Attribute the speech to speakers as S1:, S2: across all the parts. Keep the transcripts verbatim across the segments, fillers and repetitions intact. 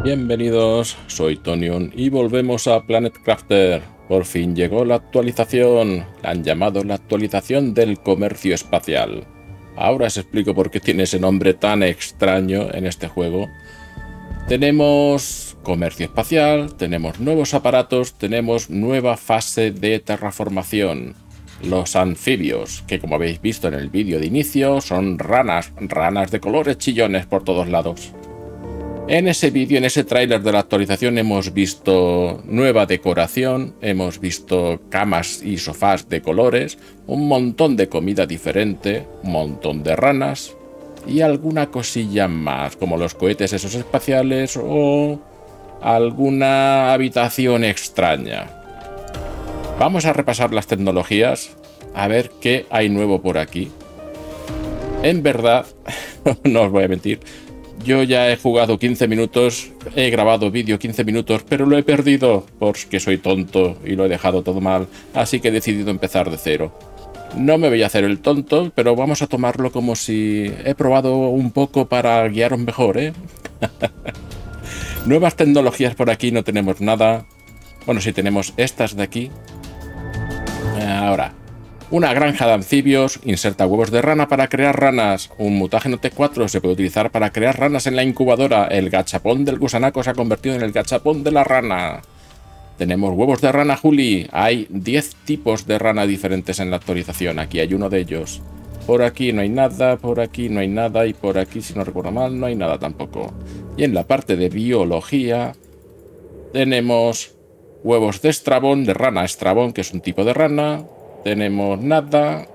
S1: Bienvenidos, soy Tonion y volvemos a Planet Crafter. Por fin llegó la actualización. La han llamado la actualización del comercio espacial. Ahora os explico por qué tiene ese nombre tan extraño en este juego. Tenemos comercio espacial, tenemos nuevos aparatos, tenemos nueva fase de terraformación. Los anfibios, que como habéis visto en el vídeo de inicio, son ranas, ranas de colores chillones por todos lados. En ese vídeo, en ese tráiler de la actualización, hemos visto nueva decoración, hemos visto camas y sofás de colores, un montón de comida diferente, un montón de ranas y alguna cosilla más, como los cohetes esos espaciales o alguna habitación extraña. Vamos a repasar las tecnologías, a ver qué hay nuevo por aquí. En verdad, no os voy a mentir, yo ya he jugado quince minutos, he grabado vídeo quince minutos, pero lo he perdido porque soy tonto y lo he dejado todo mal, así que he decidido empezar de cero. No me voy a hacer el tonto, pero vamos a tomarlo como si he probado un poco para guiaros mejor, ¿eh? Nuevas tecnologías por aquí no tenemos nada. Bueno, sí tenemos estas de aquí. Ahora, una granja de anfibios, inserta huevos de rana para crear ranas. Un mutágeno T cuatro se puede utilizar para crear ranas en la incubadora. El gachapón del gusanaco se ha convertido en el gachapón de la rana. Tenemos huevos de rana Juli. Hay diez tipos de rana diferentes en la actualización. Aquí hay uno de ellos. Por aquí no hay nada, por aquí no hay nada y por aquí, si no recuerdo mal, no hay nada tampoco. Y en la parte de biología tenemos huevos de estrabón, de rana estrabón, que es un tipo de rana. Tenemos nada,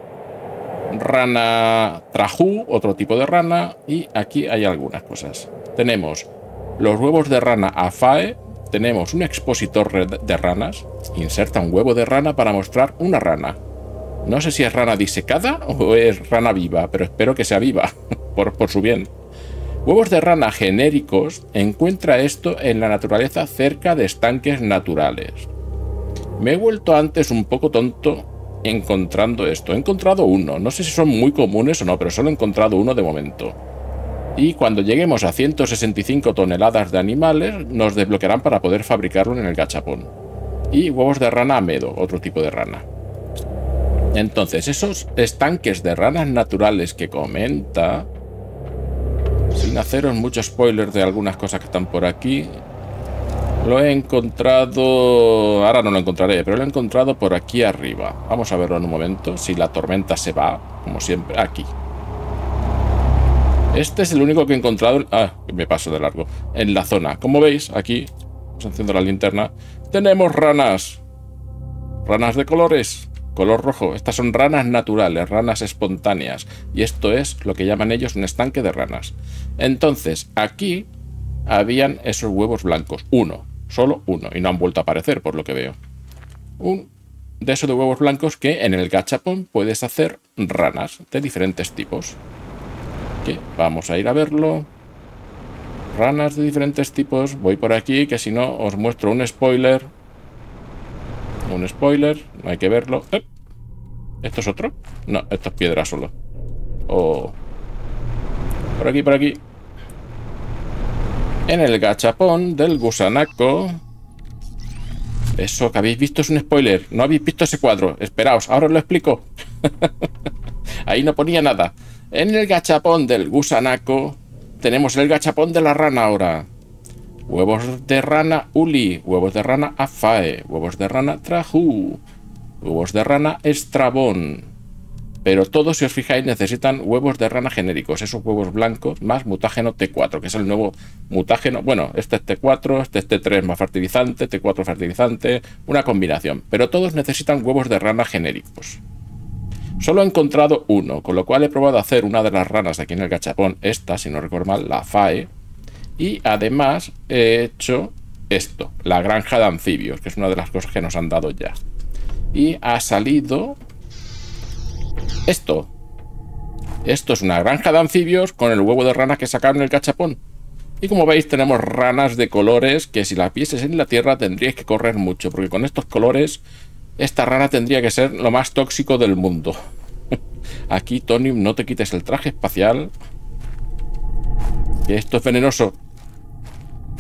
S1: rana trajú, otro tipo de rana, y aquí hay algunas cosas. Tenemos los huevos de rana Afae, tenemos un expositor de ranas, inserta un huevo de rana para mostrar una rana. No sé si es rana disecada o es rana viva, pero espero que sea viva, por, por su bien. Huevos de rana genéricos, encuentra esto en la naturaleza cerca de estanques naturales. Me he vuelto antes un poco tonto encontrando esto. He encontrado uno. No sé si son muy comunes o no, pero solo he encontrado uno de momento. Y cuando lleguemos a ciento sesenta y cinco toneladas de animales, nos desbloquearán para poder fabricarlo en el gachapón. Y huevos de rana amedo, otro tipo de rana. Entonces, esos estanques de ranas naturales que comenta, sin haceros mucho spoiler de algunas cosas que están por aquí, lo he encontrado... Ahora no lo encontraré, pero lo he encontrado por aquí arriba. Vamos a verlo en un momento, si la tormenta se va, como siempre, aquí. Este es el único que he encontrado... Ah, me paso de largo. En la zona. Como veis, aquí, os enciendo la linterna, tenemos ranas. Ranas de colores. Color rojo. Estas son ranas naturales, ranas espontáneas. Y esto es lo que llaman ellos un estanque de ranas. Entonces, aquí habían esos huevos blancos. Uno. Solo uno. Y no han vuelto a aparecer, por lo que veo. Un de esos de huevos blancos que en el gachapón puedes hacer ranas de diferentes tipos. ¿Qué? Vamos a ir a verlo. Ranas de diferentes tipos. Voy por aquí, que si no os muestro un spoiler. Un spoiler. No hay que verlo. ¿Eh? ¿Esto es otro? No, esto es piedra solo. Oh. Por aquí, por aquí. En el gachapón del gusanaco. Eso que habéis visto es un spoiler. No habéis visto ese cuadro. Esperaos, ahora os lo explico. Ahí no ponía nada. En el gachapón del gusanaco tenemos el gachapón de la rana ahora. Huevos de rana Uli, huevos de rana Afae, huevos de rana Trajú, huevos de rana Estrabón. Pero todos, si os fijáis, necesitan huevos de rana genéricos, esos huevos blancos, más mutágeno T cuatro, que es el nuevo mutágeno. Bueno, este es T cuatro, este es T tres más fertilizante, T cuatro fertilizante, una combinación. Pero todos necesitan huevos de rana genéricos. Solo he encontrado uno, con lo cual he probado a hacer una de las ranas de aquí en el gachapón, esta, si no recuerdo mal, la Fae. Y además he hecho esto, la granja de anfibios, que es una de las cosas que nos han dado ya. Y ha salido esto. Esto es una granja de anfibios con el huevo de rana que sacaron en el gachapón. Y como veis tenemos ranas de colores que si las vieses en la tierra tendríais que correr mucho, porque con estos colores esta rana tendría que ser lo más tóxico del mundo. Aquí, Tony, no te quites el traje espacial, que esto es venenoso.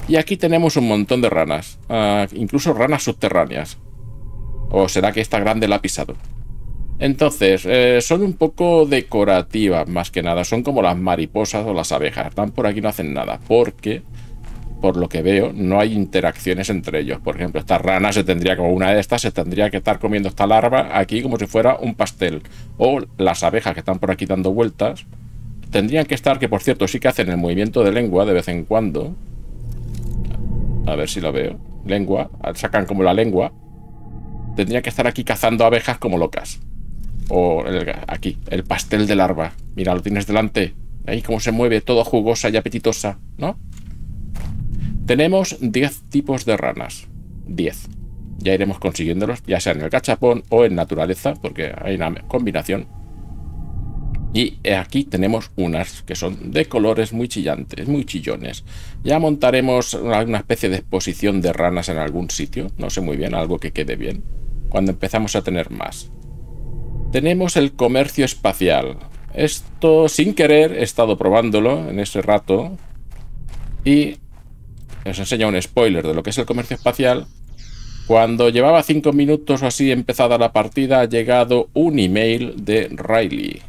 S1: Y aquí tenemos un montón de ranas, uh, incluso ranas subterráneas. ¿O será que esta grande la ha pisado? Entonces, eh, son un poco decorativas más que nada. Son como las mariposas o las abejas. Están por aquí, no hacen nada. Porque, por lo que veo, no hay interacciones entre ellos. Por ejemplo, esta rana se tendría, como una de estas, se tendría que estar comiendo esta larva aquí como si fuera un pastel. O las abejas que están por aquí dando vueltas tendrían que estar, que por cierto sí que hacen el movimiento de lengua de vez en cuando. A ver si lo veo. Lengua, sacan como la lengua. Tendrían que estar aquí cazando abejas como locas. O el, aquí, el pastel de larva. Mira, lo tienes delante. Ahí cómo se mueve, todo jugosa y apetitosa, ¿no? Tenemos diez tipos de ranas. diez. Ya iremos consiguiéndolos, ya sea en el gachapón o en naturaleza, porque hay una combinación. Y aquí tenemos unas que son de colores muy chillantes, muy chillones. Ya montaremos una especie de exposición de ranas en algún sitio. No sé muy bien, algo que quede bien. Cuando empezamos a tener más. Tenemos el comercio espacial. Esto, sin querer, he estado probándolo en ese rato. Y os enseño un spoiler de lo que es el comercio espacial. Cuando llevaba cinco minutos o así empezada la partida, ha llegado un email de Riley.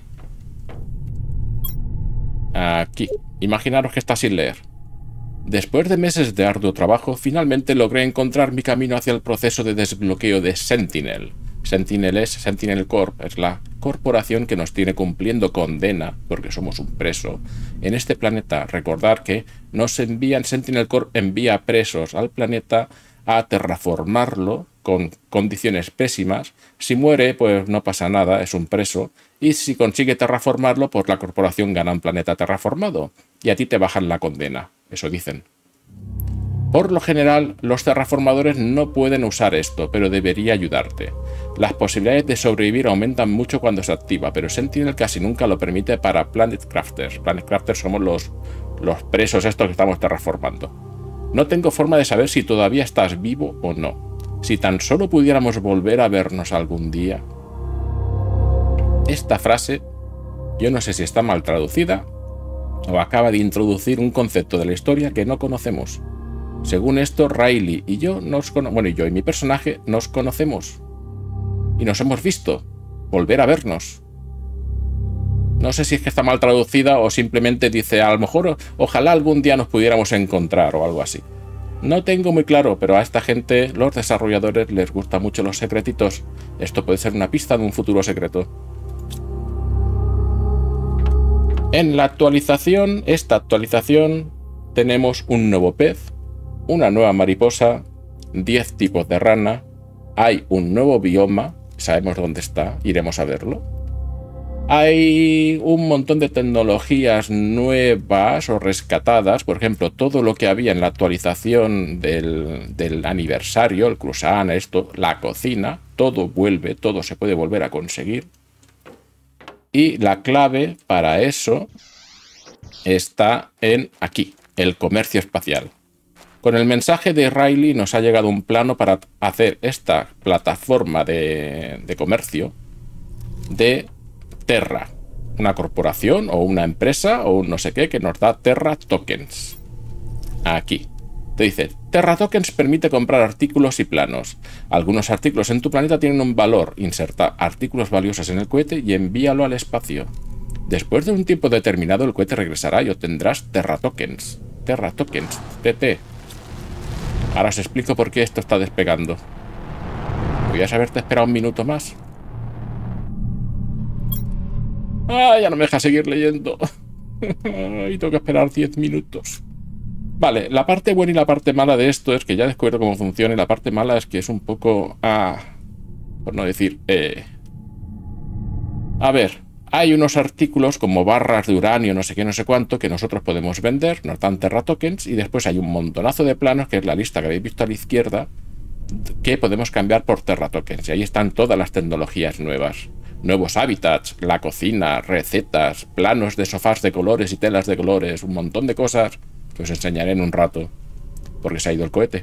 S1: Aquí. Imaginaros que está sin leer. Después de meses de arduo trabajo, finalmente logré encontrar mi camino hacia el proceso de desbloqueo de Sentinel. Sentinel es Sentinel Corp, es la corporación que nos tiene cumpliendo condena, porque somos un preso, en este planeta. Recordar que nos envían, Sentinel Corp envía presos al planeta a terraformarlo con condiciones pésimas. Si muere, pues no pasa nada, es un preso. Y si consigue terraformarlo, pues la corporación gana un planeta terraformado. Y a ti te bajan la condena, eso dicen. Por lo general, los terraformadores no pueden usar esto, pero debería ayudarte. Las posibilidades de sobrevivir aumentan mucho cuando se activa, pero Sentinel casi nunca lo permite para Planet Crafters. Planet Crafters somos los, los presos estos que estamos terraformando. No tengo forma de saber si todavía estás vivo o no. Si tan solo pudiéramos volver a vernos algún día. Esta frase, yo no sé si está mal traducida o acaba de introducir un concepto de la historia que no conocemos. Según esto, Riley y yo nos conocemos. Bueno, y yo y mi personaje nos conocemos. Y nos hemos visto. Volver a vernos. No sé si es que está mal traducida o simplemente dice, a lo mejor, ojalá algún día nos pudiéramos encontrar o algo así. No tengo muy claro, pero a esta gente, los desarrolladores, les gustan mucho los secretitos. Esto puede ser una pista de un futuro secreto. En la actualización, esta actualización, tenemos un nuevo pez, una nueva mariposa, diez tipos de rana, hay un nuevo bioma, sabemos dónde está, iremos a verlo. Hay un montón de tecnologías nuevas o rescatadas, por ejemplo, todo lo que había en la actualización del, del aniversario, el croissant, esto, la cocina, todo vuelve, todo se puede volver a conseguir. Y la clave para eso está en aquí, el comercio espacial. Con el mensaje de Riley nos ha llegado un plano para hacer esta plataforma de, de comercio de Terra, una corporación o una empresa o un no sé qué que nos da Terra Tokens. Aquí te dice, Terra Tokens permite comprar artículos y planos. Algunos artículos en tu planeta tienen un valor. Inserta artículos valiosos en el cohete y envíalo al espacio. Después de un tiempo determinado el cohete regresará y obtendrás Terra Tokens. Terra Tokens, T T. Ahora os explico por qué esto está despegando. ¿Podrías haberte esperado un minuto más? ¡Ah! Ya no me deja seguir leyendo. Y tengo que esperar diez minutos. Vale, la parte buena y la parte mala de esto es que ya he descubierto cómo funciona y la parte mala es que es un poco... Ah, por no decir... Eh... A ver, hay unos artículos como barras de uranio, no sé qué, no sé cuánto, que nosotros podemos vender, nos dan Terra Tokens, y después hay un montonazo de planos, que es la lista que habéis visto a la izquierda, que podemos cambiar por Terra Tokens. Y ahí están todas las tecnologías nuevas. Nuevos hábitats, la cocina, recetas, planos de sofás de colores y telas de colores, un montón de cosas que os enseñaré en un rato, porque se ha ido el cohete.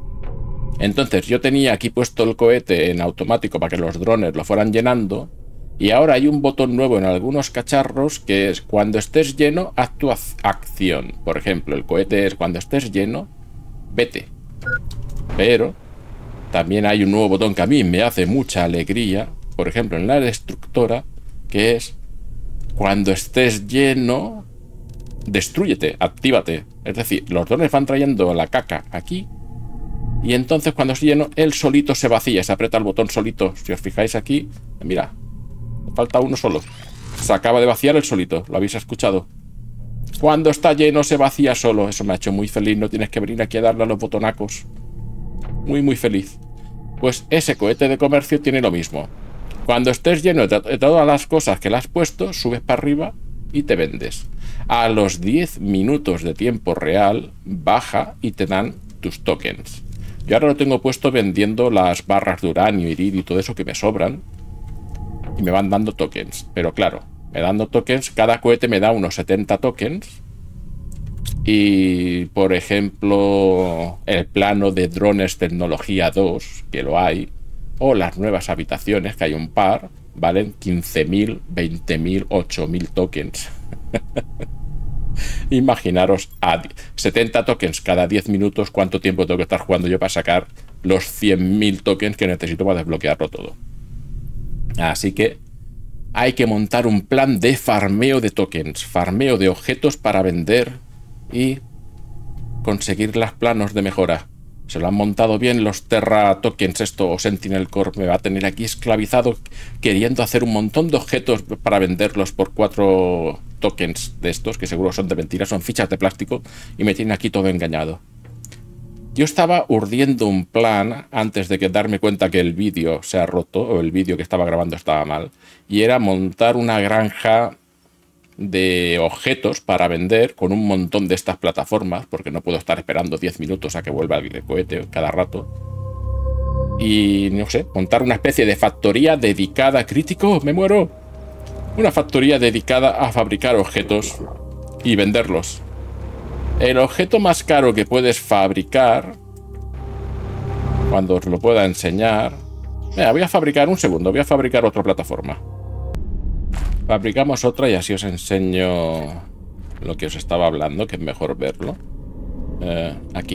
S1: Entonces yo tenía aquí puesto el cohete en automático para que los drones lo fueran llenando, Y ahora hay un botón nuevo en algunos cacharros que es cuando estés lleno, haz tu acción. Por ejemplo, el cohete es cuando estés lleno, vete. Pero también hay un nuevo botón que a mí me hace mucha alegría. Por ejemplo, en la destructora, que es cuando estés lleno, destrúyete, actívate. Es decir, los drones van trayendo la caca aquí. Y entonces cuando esté lleno, él solito se vacía. Se aprieta el botón solito. Si os fijáis aquí, mira, falta uno solo. Se acaba de vaciar el solito. ¿Lo habéis escuchado? Cuando está lleno se vacía solo. Eso me ha hecho muy feliz. No tienes que venir aquí a darle a los botonacos. Muy, muy feliz. Pues ese cohete de comercio tiene lo mismo. Cuando estés lleno de todas las cosas que le has puesto, subes para arriba y te vendes. A los diez minutos de tiempo real, baja y te dan tus tokens. Yo ahora lo tengo puesto vendiendo las barras de uranio, iridio y todo eso que me sobran. Y me van dando tokens. Pero claro, me dando tokens, cada cohete me da unos setenta tokens. Y, por ejemplo, el plano de drones tecnología dos, que lo hay, o las nuevas habitaciones, que hay un par, valen quince mil, veinte mil, ocho mil tokens. Imaginaros a setenta tokens cada diez minutos, cuánto tiempo tengo que estar jugando yo para sacar los cien mil tokens que necesito para desbloquearlo todo. Así que hay que montar un plan de farmeo de tokens, farmeo de objetos para vender y conseguir los planos de mejora. Se lo han montado bien los Terra Tokens esto, o Sentinel Core. Me va a tener aquí esclavizado queriendo hacer un montón de objetos para venderlos por cuatro tokens de estos, que seguro son de mentira, son fichas de plástico, y me tiene aquí todo engañado. Yo estaba urdiendo un plan antes de que darme cuenta que el vídeo se ha roto, o el vídeo que estaba grabando estaba mal, y era montar una granja de objetos para vender con un montón de estas plataformas, porque no puedo estar esperando diez minutos a que vuelva el cohete cada rato. Y no sé, montar una especie de factoría dedicada, crítico, me muero, una factoría dedicada a fabricar objetos y venderlos. El objeto más caro que puedes fabricar, cuando os lo pueda enseñar, mira, voy a fabricar un segundo, voy a fabricar otra plataforma. Fabricamos otra y así os enseño lo que os estaba hablando, que es mejor verlo. Eh, aquí.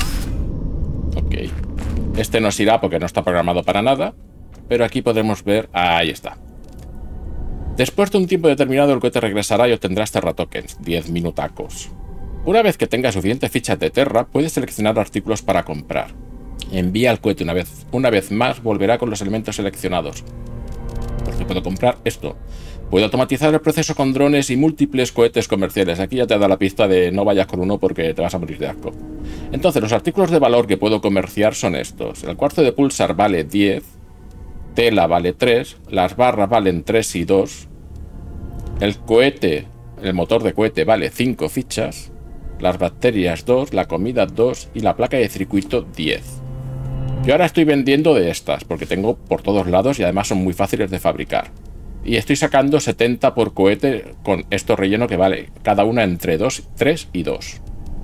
S1: Ok. Este nos irá porque no está programado para nada, pero aquí podemos ver... Ahí está. Después de un tiempo determinado el cohete regresará y obtendrás Terra Tokens, diez minutacos. Una vez que tengas suficientes fichas de Terra, puedes seleccionar artículos para comprar. Envía al cohete una vez, una vez más, volverá con los elementos seleccionados. Porque puedo comprar esto. Puedo automatizar el proceso con drones y múltiples cohetes comerciales. Aquí ya te da la pista de no vayas con uno porque te vas a morir de asco. Entonces, los artículos de valor que puedo comerciar son estos. El cuarzo de pulsar vale diez. Tela vale tres. Las barras valen tres y dos. El cohete, el motor de cohete vale cinco fichas. Las bacterias dos. La comida dos. Y la placa de circuito diez. Yo ahora estoy vendiendo de estas porque tengo por todos lados y además son muy fáciles de fabricar. Y estoy sacando setenta por cohete con esto relleno que vale cada una entre dos, tres y dos.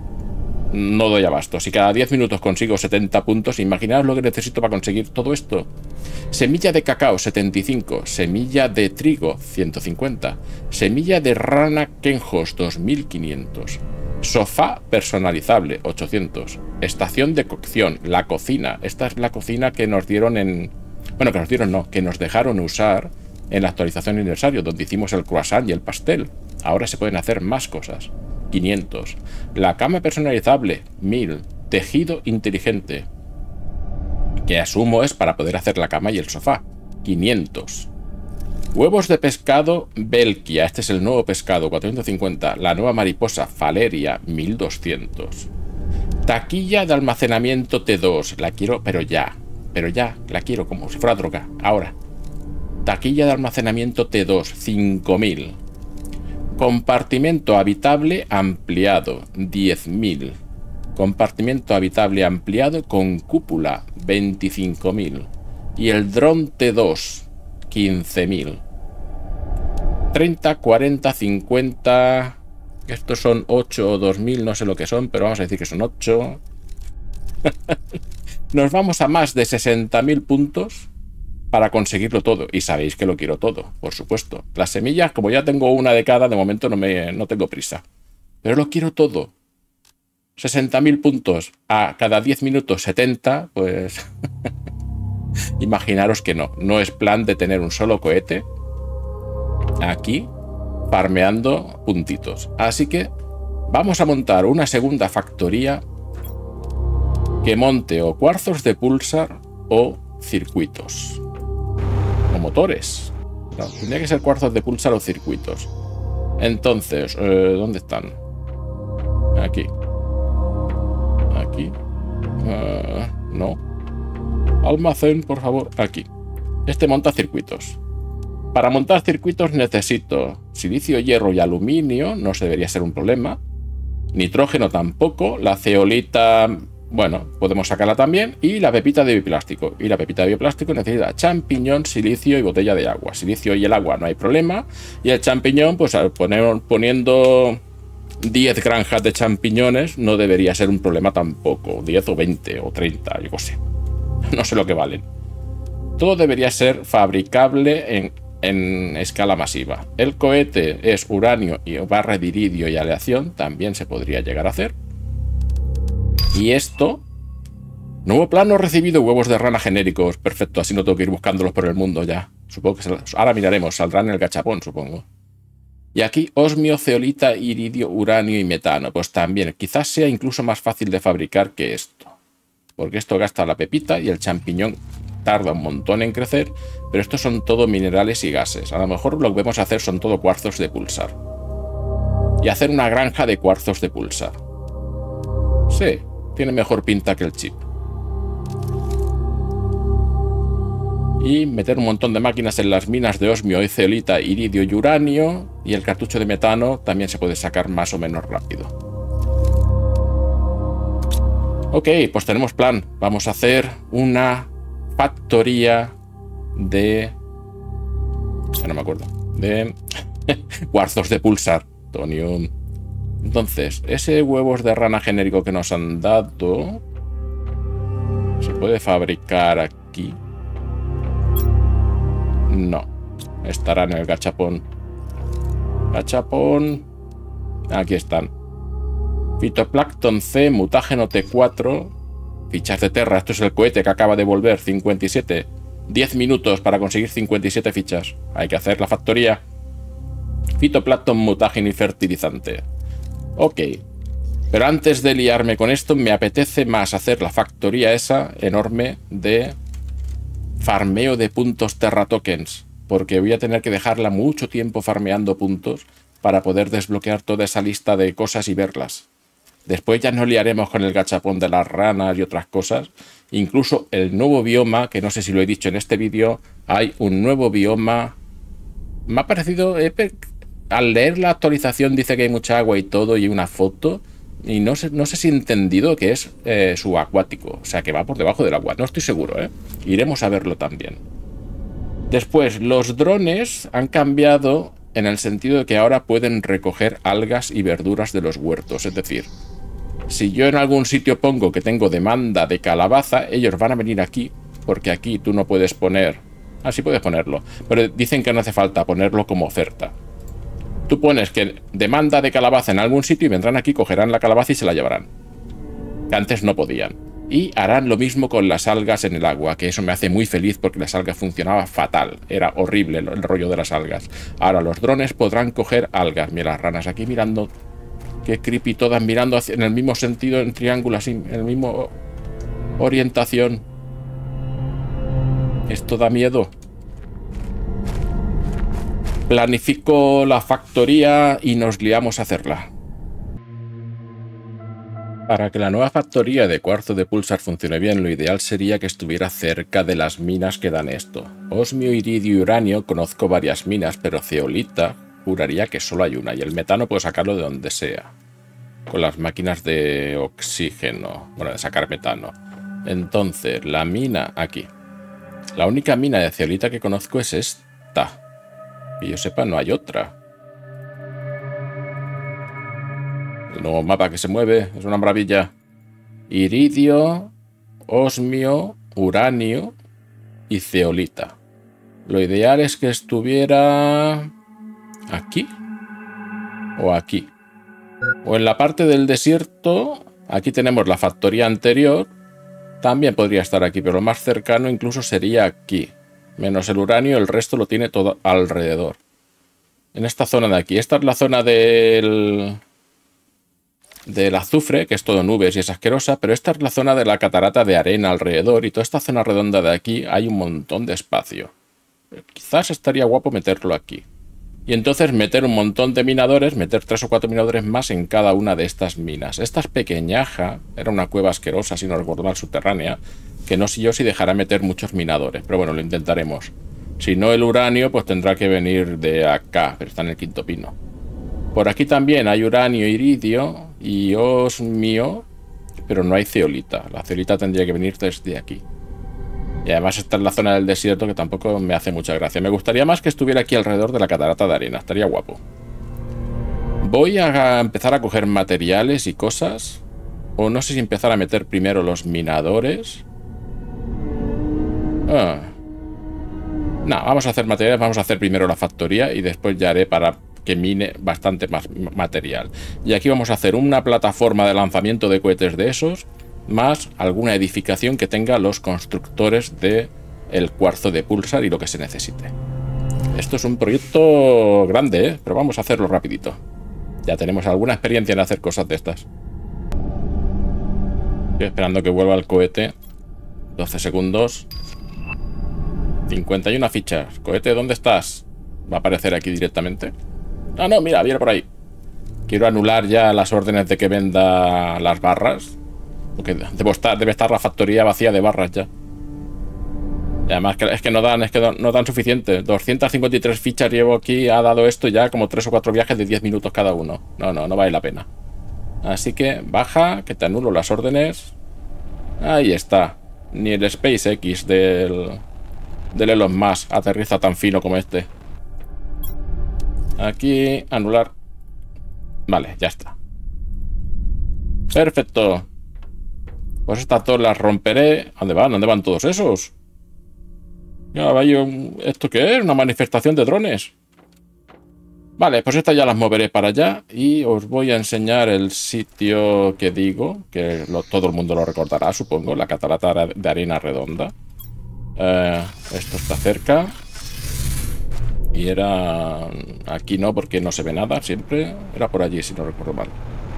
S1: No doy abasto. Si cada diez minutos consigo setenta puntos, imaginaos lo que necesito para conseguir todo esto. Semilla de cacao, setenta y cinco. Semilla de trigo, ciento cincuenta. Semilla de rana Kenjos, dos mil quinientos. Sofá personalizable, ochocientos. Estación de cocción, la cocina. Esta es la cocina que nos dieron en... Bueno, que nos dieron no, que nos dejaron usar en la actualización de aniversario, donde hicimos el croissant y el pastel. Ahora se pueden hacer más cosas. quinientos. La cama personalizable, mil. Tejido inteligente, que asumo es para poder hacer la cama y el sofá. quinientos. Huevos de pescado Belkia. Este es el nuevo pescado, cuatrocientos cincuenta. La nueva mariposa Faleria, mil doscientos. Taquilla de almacenamiento T dos. La quiero, pero ya. Pero ya, la quiero como si fuera droga. Ahora. Taquilla de almacenamiento T dos, cinco mil. Compartimento habitable ampliado, diez mil. Compartimento habitable ampliado con cúpula, veinticinco mil. Y el dron T dos, quince mil. treinta, cuarenta, cincuenta... Estos son ocho o dos mil, no sé lo que son, pero vamos a decir que son ocho. Nos vamos a más de sesenta mil puntos. para conseguirlo todo. Y sabéis que lo quiero todo, por supuesto. Las semillas, como ya tengo una de cada, de momento no, me, no tengo prisa. Pero lo quiero todo. sesenta mil puntos a cada diez minutos, setenta, pues... Imaginaros que no. No es plan de tener un solo cohete aquí farmeando puntitos. Así que vamos a montar una segunda factoría que monte o cuarzos de pulsar o circuitos. O motores. No, tendría que ser cuarzos de pulsar o circuitos. Entonces, eh, ¿dónde están? Aquí. Aquí. Uh, no. Almacén, por favor. Aquí. Este monta circuitos. Para montar circuitos necesito silicio, hierro y aluminio. No se debería ser un problema. Nitrógeno tampoco. La zeolita, bueno, podemos sacarla también. Y la pepita de bioplástico. Y la pepita de bioplástico necesita champiñón, silicio y botella de agua. Silicio y el agua no hay problema. Y el champiñón, pues poner, poniendo diez granjas de champiñones no debería ser un problema tampoco. diez o veinte o treinta, yo qué sé. No sé lo que valen. Todo debería ser fabricable en, en escala masiva. El cohete es uranio y barra de iridio y aleación. También se podría llegar a hacer. Y esto... Nuevo plano recibido, huevos de rana genéricos. Perfecto, así no tengo que ir buscándolos por el mundo ya. Supongo que... Se, ahora miraremos, saldrán en el gachapón, supongo. Y aquí osmio, zeolita, iridio, uranio y metano. Pues también, quizás sea incluso más fácil de fabricar que esto. Porque esto gasta la pepita y el champiñón tarda un montón en crecer, pero estos son todo minerales y gases. A lo mejor lo que vamos a hacer son todo cuarzos de pulsar. Y hacer una granja de cuarzos de pulsar. Sí, tiene mejor pinta que el chip. Y meter un montón de máquinas en las minas de osmio, zeolita, iridio y uranio. Y el cartucho de metano también se puede sacar más o menos rápido. Ok, pues tenemos plan. Vamos a hacer una factoría de... No me acuerdo. De cuarzos de pulsar. Tonium. Entonces, ese huevos de rana genérico que nos han dado... ¿Se puede fabricar aquí? No. Estará en el gachapón. Gachapón. Aquí están. Fitoplancton C, mutágeno T cuatro, fichas de Terra. Esto es el cohete que acaba de volver. cincuenta y siete. diez minutos para conseguir cincuenta y siete fichas. Hay que hacer la factoría. Fitoplancton, mutágeno y fertilizante. Ok. Pero antes de liarme con esto, me apetece más hacer la factoría esa enorme de farmeo de puntos Terra Tokens. Porque voy a tener que dejarla mucho tiempo farmeando puntos para poder desbloquear toda esa lista de cosas y verlas. Después ya nos liaremos con el gachapón de las ranas y otras cosas. Incluso el nuevo bioma, que no sé si lo he dicho en este vídeo, hay un nuevo bioma. Me ha parecido... Eh, al leer la actualización dice que hay mucha agua y todo y una foto. Y no sé, no sé si he entendido que es eh, subacuático. O sea, que va por debajo del agua. No estoy seguro, ¿eh? Iremos a verlo también. Después, los drones han cambiado en el sentido de que ahora pueden recoger algas y verduras de los huertos. Es decir... Si yo en algún sitio pongo que tengo demanda de calabaza, ellos van a venir aquí, porque aquí tú no puedes poner... Ah, sí puedes ponerlo, pero dicen que no hace falta ponerlo como oferta. Tú pones que demanda de calabaza en algún sitio y vendrán aquí, cogerán la calabaza y se la llevarán. Que antes no podían. Y harán lo mismo con las algas en el agua, que eso me hace muy feliz porque las algas funcionaba fatal. Era horrible el rollo de las algas. Ahora los drones podrán coger algas. Mira las ranas aquí mirando... Qué creepy, todas mirando hacia, en el mismo sentido, en triángulo, así, en el mismo orientación. Esto da miedo. Planifico la factoría y nos liamos a hacerla. Para que la nueva factoría de cuarzo de pulsar funcione bien, lo ideal sería que estuviera cerca de las minas que dan esto. Osmio, iridio y uranio, conozco varias minas, pero zeolita... Juraría que solo hay una y el metano puedo sacarlo de donde sea. Con las máquinas de oxígeno. Bueno, de sacar metano. Entonces, la mina aquí. La única mina de zeolita que conozco es esta. Que yo sepa, no hay otra. El nuevo mapa que se mueve. Es una maravilla. Iridio, osmio, uranio y zeolita. Lo ideal es que estuviera aquí o aquí. O en la parte del desierto. Aquí tenemos la factoría anterior. También podría estar aquí, pero lo más cercano incluso sería aquí. Menos el uranio, el resto lo tiene todo alrededor. En esta zona de aquí. Esta es la zona del... del azufre, que es todo nubes y es asquerosa, pero esta es la zona de la catarata de arena alrededor, y toda esta zona redonda de aquí hay un montón de espacio. Quizás estaría guapo meterlo aquí. Y entonces meter un montón de minadores, meter tres o cuatro minadores más en cada una de estas minas. Esta es pequeñaja, era una cueva asquerosa, si no recuerdo mal, subterránea, que no sé yo si dejará meter muchos minadores, pero bueno, lo intentaremos. Si no el uranio, pues tendrá que venir de acá, pero está en el quinto pino. Por aquí también hay uranio, iridio y osmio, pero no hay zeolita. La zeolita tendría que venir desde aquí. Y además está en la zona del desierto, que tampoco me hace mucha gracia. Me gustaría más que estuviera aquí alrededor de la catarata de arena. Estaría guapo. Voy a empezar a coger materiales y cosas. O no sé si empezar a meter primero los minadores. Ah. No, vamos a hacer materiales. Vamos a hacer primero la factoría y después ya haré para que mine bastante más material. Y aquí vamos a hacer una plataforma de lanzamiento de cohetes de esos, más alguna edificación que tenga los constructores de el cuarzo de pulsar y lo que se necesite. Esto es un proyecto grande, ¿eh? Pero vamos a hacerlo rapidito. Ya tenemos alguna experiencia en hacer cosas de estas. Estoy esperando que vuelva el cohete. doce segundos. cincuenta y una fichas. Cohete, ¿dónde estás? Va a aparecer aquí directamente. Ah, no, mira, viene por ahí. Quiero anular ya las órdenes de que venda las barras. Porque debe estar, debe estar la factoría vacía de barras ya. Y además que, es que no dan, es que no dan suficiente. doscientas cincuenta y tres fichas llevo aquí. Ha dado esto ya como tres o cuatro viajes de diez minutos cada uno. No, no, no vale la pena. Así que baja, que te anulo las órdenes. Ahí está. Ni el SpaceX del, del Elon Musk aterriza tan fino como este. Aquí, anular. Vale, ya está. Perfecto. Pues estas dos las romperé. ¿Dónde van? ¿Dónde van todos esos? Ya vaya, ¿esto qué es? ¿Una manifestación de drones? Vale, pues estas ya las moveré para allá. Y os voy a enseñar el sitio que digo, que lo, todo el mundo lo recordará, supongo. La catarata de arena redonda. Eh, esto está cerca. Y era... Aquí no, porque no se ve nada siempre. Era por allí, si no recuerdo mal.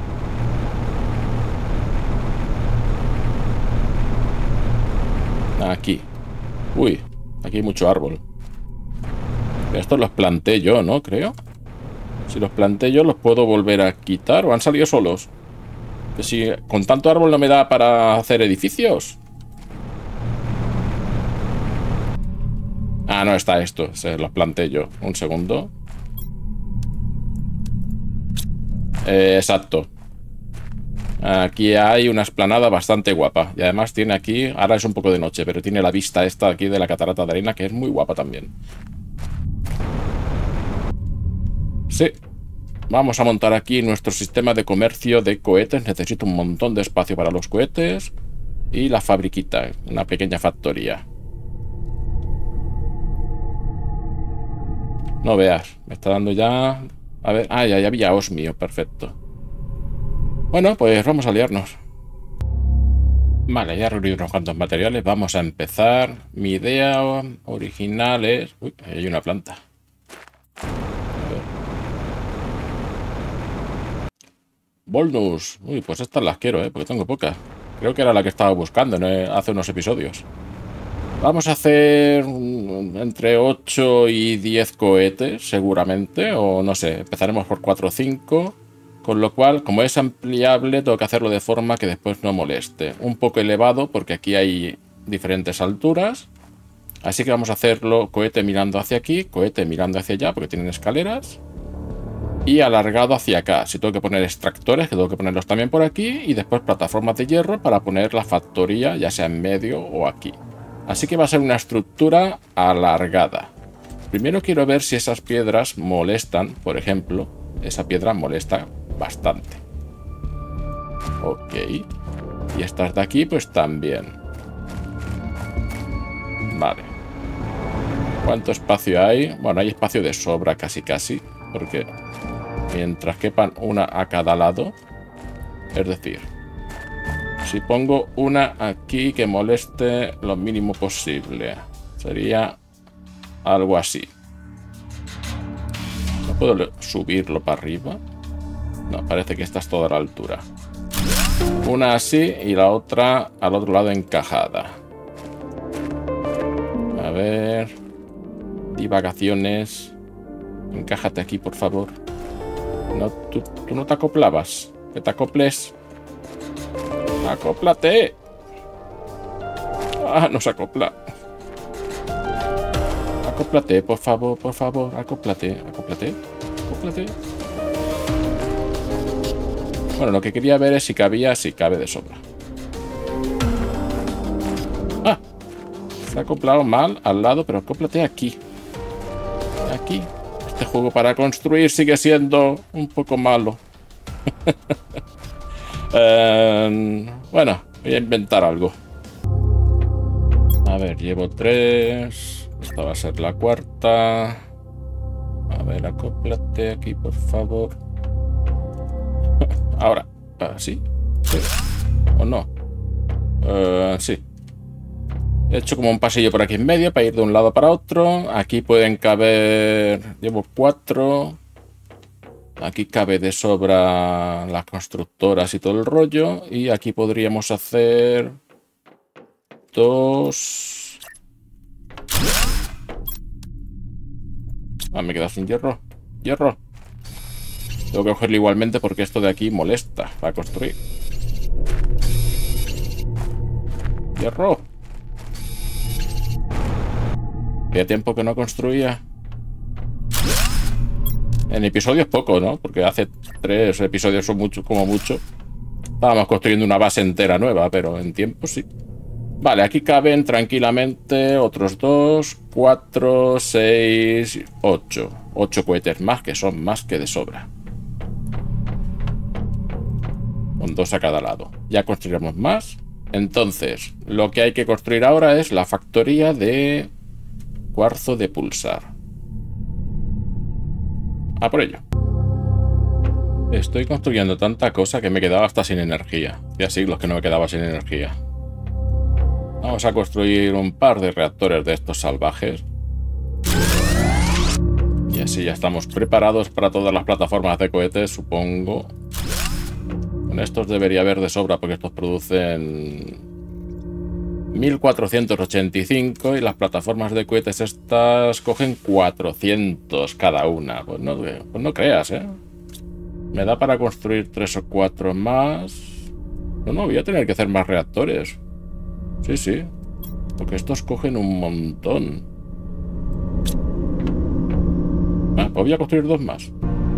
S1: Aquí. Uy, aquí hay mucho árbol. Estos los planté yo, ¿no? Creo. Si los planté yo, los puedo volver a quitar. ¿O han salido solos? Que si con tanto árbol no me da para hacer edificios. Ah, no, está esto. Se los planté yo. Un segundo. Eh, exacto. Aquí hay una explanada bastante guapa. Y además tiene aquí... Ahora es un poco de noche, pero tiene la vista esta aquí de la catarata de arena, que es muy guapa también. Sí. Vamos a montar aquí nuestro sistema de comercio de cohetes. Necesito un montón de espacio para los cohetes. Y la fabriquita. Una pequeña factoría. No veas. Me está dando ya... A ver... Ah, ya, ya había osmio. Perfecto. Bueno, pues vamos a liarnos. Vale, ya he reunido unos cuantos materiales. Vamos a empezar. Mi idea original es... Uy, hay una planta. Volnus. Uy, pues estas las quiero, ¿eh? Porque tengo pocas. Creo que era la que estaba buscando, ¿no? Hace unos episodios. Vamos a hacer entre ocho y diez cohetes, seguramente. O no sé, empezaremos por cuatro o cinco. Con lo cual, como es ampliable, tengo que hacerlo de forma que después no moleste. Un poco elevado, porque aquí hay diferentes alturas. Así que vamos a hacerlo cohete mirando hacia aquí, cohete mirando hacia allá, porque tienen escaleras. Y alargado hacia acá. Si tengo que poner extractores, que tengo que ponerlos también por aquí. Y después plataformas de hierro para poner la factoría, ya sea en medio o aquí. Así que va a ser una estructura alargada. Primero quiero ver si esas piedras molestan. Por ejemplo, esa piedra molesta bastante. Ok. Y estas de aquí, pues también. Vale. ¿Cuánto espacio hay? Bueno, hay espacio de sobra casi casi. Porque mientras quepan una a cada lado. Es decir, si pongo una aquí que moleste lo mínimo posible, sería algo así. ¿No puedo subirlo para arriba? No, parece que esta es toda la altura. Una así y la otra al otro lado encajada. A ver... Divagaciones. Encájate aquí, por favor. No, tú, tú no te acoplabas. Que te acoples. ¡Acóplate! Ah, no se acopla. Acóplate, por favor, por favor. Acóplate, acóplate, acóplate. Bueno, lo que quería ver es si cabía, si cabe de sobra. Ah, se ha acoplado mal al lado, pero acóplate aquí. Aquí. Este juego para construir sigue siendo un poco malo. eh, bueno, voy a inventar algo. A ver, llevo tres. Esta va a ser la cuarta. A ver, acóplate aquí, por favor. Ahora, ¿sí? ¿Sí? ¿O no? Uh, sí. He hecho como un pasillo por aquí en medio para ir de un lado para otro. Aquí pueden caber... Llevo cuatro. Aquí cabe de sobra las constructoras y todo el rollo. Y aquí podríamos hacer... Dos... Ah, me he quedado sin hierro. Hierro. Tengo que cogerlo igualmente porque esto de aquí molesta para construir. Hierro. Hacía tiempo que no construía. En episodios poco, ¿no? Porque hace tres episodios son mucho, como mucho. Estábamos construyendo una base entera nueva, pero en tiempo sí. Vale, aquí caben tranquilamente otros dos, cuatro, seis, ocho. Ocho cohetes más, que son más que de sobra. Con dos a cada lado. Ya construiremos más. Entonces, lo que hay que construir ahora es la factoría de cuarzo de pulsar. A por ello. Estoy construyendo tanta cosa que me he quedado hasta sin energía. Hacía siglos que no me quedaba sin energía. Vamos a construir un par de reactores de estos salvajes. Y así ya estamos preparados para todas las plataformas de cohetes, supongo. Con estos debería haber de sobra porque estos producen mil cuatrocientos ochenta y cinco y las plataformas de cohetes estas cogen cuatrocientos cada una. Pues no, pues no creas, ¿eh? Me da para construir tres o cuatro más. No, no, voy a tener que hacer más reactores. Sí, sí. Porque estos cogen un montón. Ah, pues voy a construir dos más.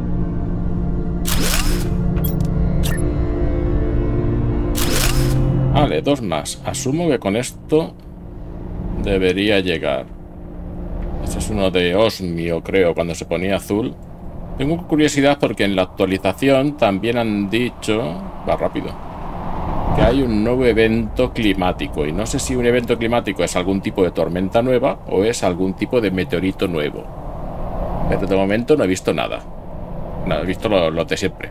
S1: Vale, dos más. Asumo que con esto debería llegar. Este es uno de Osmio, creo, cuando se ponía azul. Tengo curiosidad porque en la actualización también han dicho... Va rápido. Que hay un nuevo evento climático. Y no sé si un evento climático es algún tipo de tormenta nueva o es algún tipo de meteorito nuevo. Pero de momento no he visto nada. No, he visto lo, lo de siempre.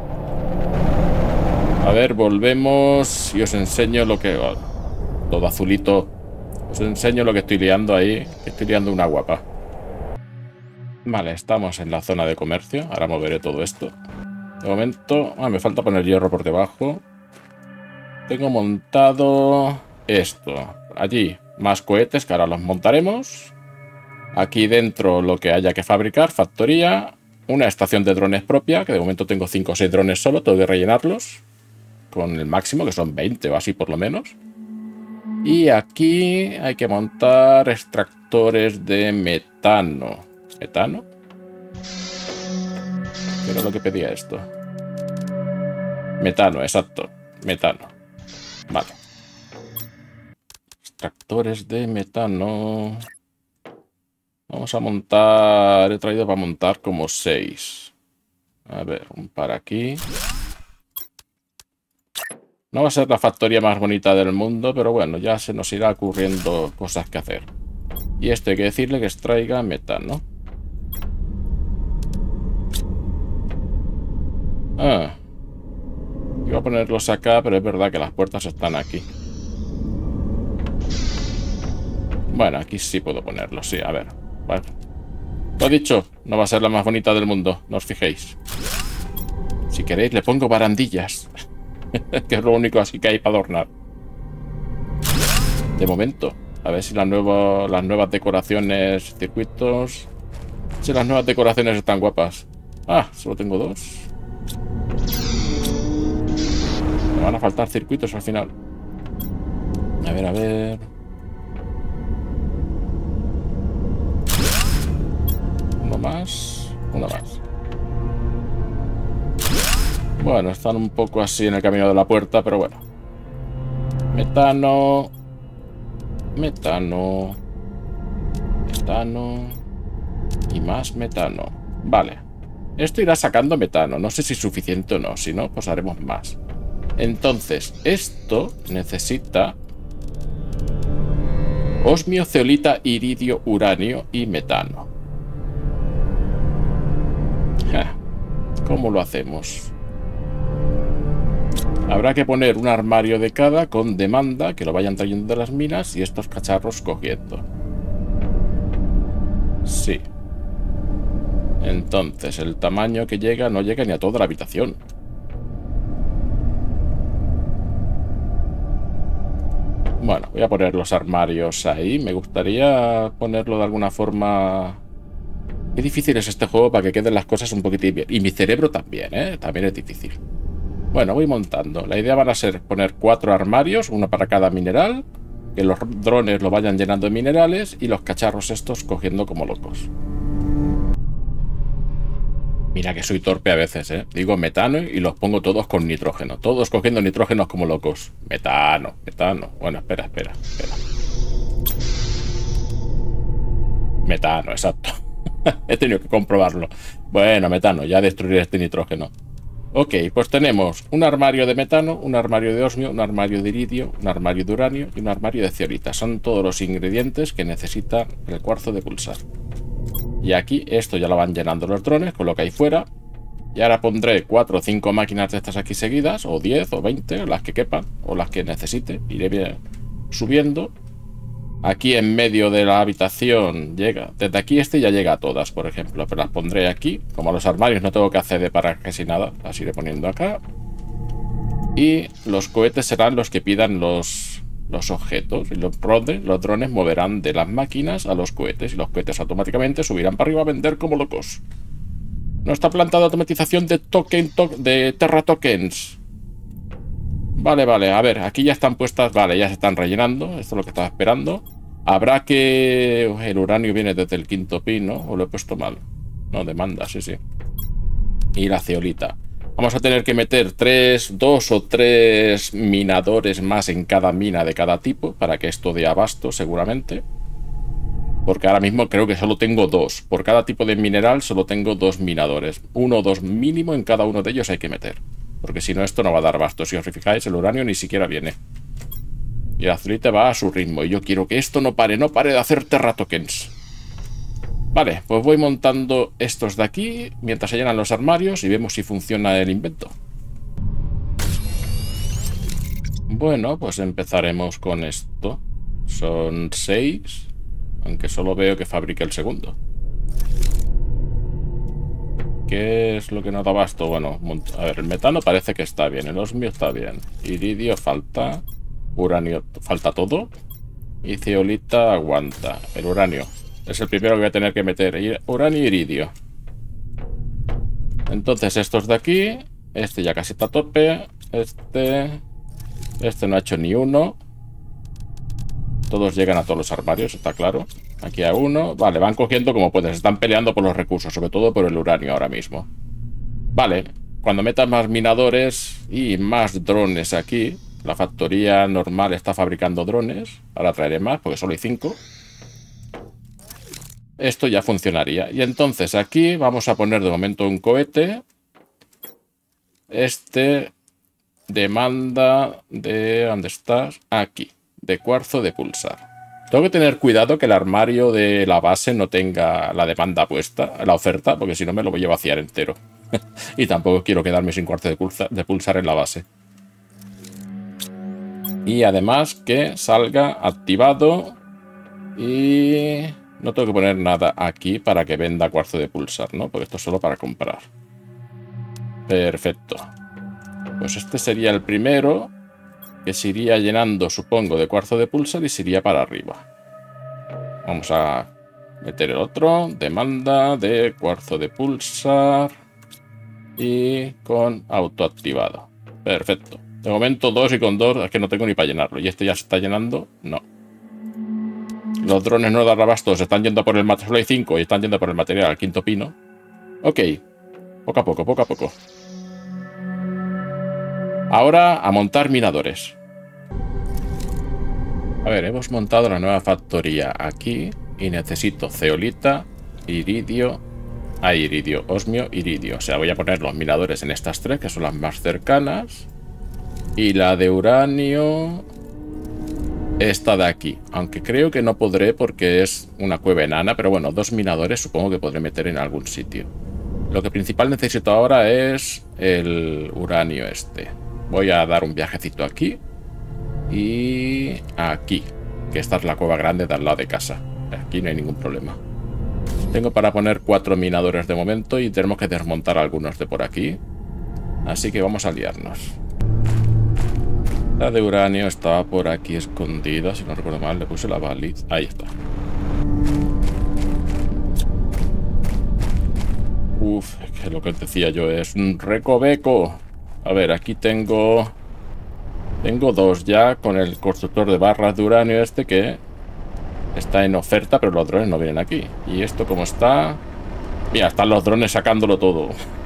S1: A ver, volvemos y os enseño lo que... Oh, todo azulito. Os enseño lo que estoy liando ahí. Estoy liando una guapa. Vale, estamos en la zona de comercio. Ahora moveré todo esto. De momento... Ah, me falta poner hierro por debajo. Tengo montado esto. Allí, más cohetes que ahora los montaremos. Aquí dentro lo que haya que fabricar, factoría. Una estación de drones propia, que de momento tengo cinco o seis drones solo. Tengo que rellenarlos con el máximo, que son veinte o así por lo menos. Y aquí hay que montar extractores de metano. ¿Metano? ¿Qué era lo que pedía esto? Metano, exacto. Metano. Vale. Extractores de metano. Vamos a montar... He traído para montar como seis. A ver, un par aquí. No va a ser la factoría más bonita del mundo, pero bueno, ya se nos irá ocurriendo cosas que hacer. Y esto hay que decirle que extraiga metano. Ah. Iba a ponerlos acá, pero es verdad que las puertas están aquí. Bueno, aquí sí puedo ponerlos, sí, a ver. Bueno. Lo dicho, no va a ser la más bonita del mundo, no os fijéis. Si queréis le pongo barandillas. Que es lo único así que hay para adornar. De momento. A ver si las, nuevo, las nuevas decoraciones, circuitos... Si las nuevas decoraciones están guapas. Ah, solo tengo dos. Me van a faltar circuitos al final. A ver, a ver... Uno más. Uno más. Bueno, están un poco así en el camino de la puerta, pero bueno. Metano. Metano. Metano. Y más metano. Vale. Esto irá sacando metano. No sé si es suficiente o no. Si no, pues haremos más. Entonces, esto necesita osmio, zeolita, iridio, uranio y metano. ¿Cómo lo hacemos? Habrá que poner un armario de cada con demanda que lo vayan trayendo de las minas y estos cacharros cogiendo. Sí. Entonces, el tamaño que llega no llega ni a toda la habitación. Bueno, voy a poner los armarios ahí. Me gustaría ponerlo de alguna forma... Qué difícil es este juego para que queden las cosas un poquitín bien. Y mi cerebro también, ¿eh? También es difícil. Bueno, voy montando. La idea va a ser poner cuatro armarios, uno para cada mineral, que los drones lo vayan llenando de minerales y los cacharros estos cogiendo como locos. Mira que soy torpe a veces, ¿eh? Digo metano y los pongo todos con nitrógeno. Todos cogiendo nitrógenos como locos. Metano, metano. Bueno, espera, espera, espera. Metano, exacto. He tenido que comprobarlo. Bueno, metano, ya destruiré este nitrógeno. Ok, pues tenemos un armario de metano, un armario de osmio, un armario de iridio, un armario de uranio y un armario de zeolita. Son todos los ingredientes que necesita el cuarzo de pulsar. Y aquí esto ya lo van llenando los drones con lo que hay fuera. Y ahora pondré cuatro o cinco máquinas de estas aquí seguidas, o diez o veinte, las que quepan, o las que necesite. Iré bien subiendo. Aquí en medio de la habitación llega. Desde aquí este ya llega a todas, por ejemplo. Pero las pondré aquí. Como a los armarios no tengo que acceder para casi nada, las iré poniendo acá. Y los cohetes serán los que pidan los, los objetos. Y los drones, los drones moverán de las máquinas a los cohetes. Y los cohetes automáticamente subirán para arriba a vender como locos. Nuestra planta de automatización de token to de Terra Tokens. Vale, vale, a ver, aquí ya están puestas. Vale, ya se están rellenando. Esto es lo que estaba esperando. Habrá que... El uranio viene desde el quinto pin, ¿no? ¿O lo he puesto mal? No, demanda, sí, sí. Y la zeolita. Vamos a tener que meter tres, dos o tres minadores más en cada mina de cada tipo para que esto dé abasto, seguramente. Porque ahora mismo creo que solo tengo dos. Por cada tipo de mineral solo tengo dos minadores. Uno o dos mínimo en cada uno de ellos hay que meter. Porque si no, esto no va a dar abasto. Si os fijáis, el uranio ni siquiera viene. Y la zeolita va a su ritmo. Y yo quiero que esto no pare, no pare de hacer Terra Tokens. Vale, pues voy montando estos de aquí mientras se llenan los armarios y vemos si funciona el invento. Bueno, pues empezaremos con esto. Son seis. Aunque solo veo que fabrica el segundo. ¿Qué es lo que no da abasto? Bueno, a ver, el metano parece que está bien. El osmio está bien. Iridio falta. Uranio falta todo. Y zeolita aguanta. El uranio es el primero que voy a tener que meter. Uranio y iridio. Entonces estos de aquí. Este ya casi está a tope. Este... Este no ha hecho ni uno. Todos llegan a todos los armarios, está claro. Aquí a uno. Vale, van cogiendo como pueden. Se están peleando por los recursos, sobre todo por el uranio ahora mismo. Vale, cuando metas más minadores y más drones aquí. La factoría normal está fabricando drones. Ahora traeré más, porque solo hay cinco. Esto ya funcionaría. Y entonces aquí vamos a poner de momento un cohete. Este demanda de... ¿Dónde estás? Aquí. De cuarzo de pulsar. Tengo que tener cuidado que el armario de la base no tenga la demanda puesta, la oferta, porque si no me lo voy a vaciar entero. Y tampoco quiero quedarme sin cuarzo de pulsar, de pulsar en la base. Y además que salga activado. Y no tengo que poner nada aquí para que venda cuarzo de pulsar, ¿no? Porque esto es solo para comprar. Perfecto. Pues este sería el primero, que se iría llenando, supongo, de cuarzo de pulsar y se iría para arriba. Vamos a meter el otro. Demanda de cuarzo de pulsar. Y con autoactivado. Perfecto. De momento dos y con dos es que no tengo ni para llenarlo. ¿Y este ya se está llenando? No. Los drones no dan abasto. Se están yendo por el material cinco y están yendo por el material al quinto pino. Ok. Poco a poco, poco a poco. Ahora a montar minadores. A ver, hemos montado la nueva factoría aquí. Y necesito zeolita, iridio... Ah, iridio, osmio, iridio. O sea, voy a poner los minadores en estas tres, que son las más cercanas. Y la de uranio... Esta de aquí. Aunque creo que no podré porque es una cueva enana. Pero bueno, dos minadores supongo que podré meter en algún sitio. Lo que principal necesito ahora es el uranio este. Voy a dar un viajecito aquí. Y aquí. Que esta es la cueva grande de al lado de casa. Aquí no hay ningún problema. Tengo para poner cuatro minadores de momento y tenemos que desmontar algunos de por aquí. Así que vamos a liarnos. La de uranio estaba por aquí escondida, si no recuerdo mal. Le puse la baliza. Ahí está. Uf, es que lo que decía yo es un recoveco. A ver, aquí tengo... Tengo dos ya con el constructor de barras de uranio este que... Está en oferta, pero los drones no vienen aquí. ¿Y esto cómo está? Mira, están los drones sacándolo todo.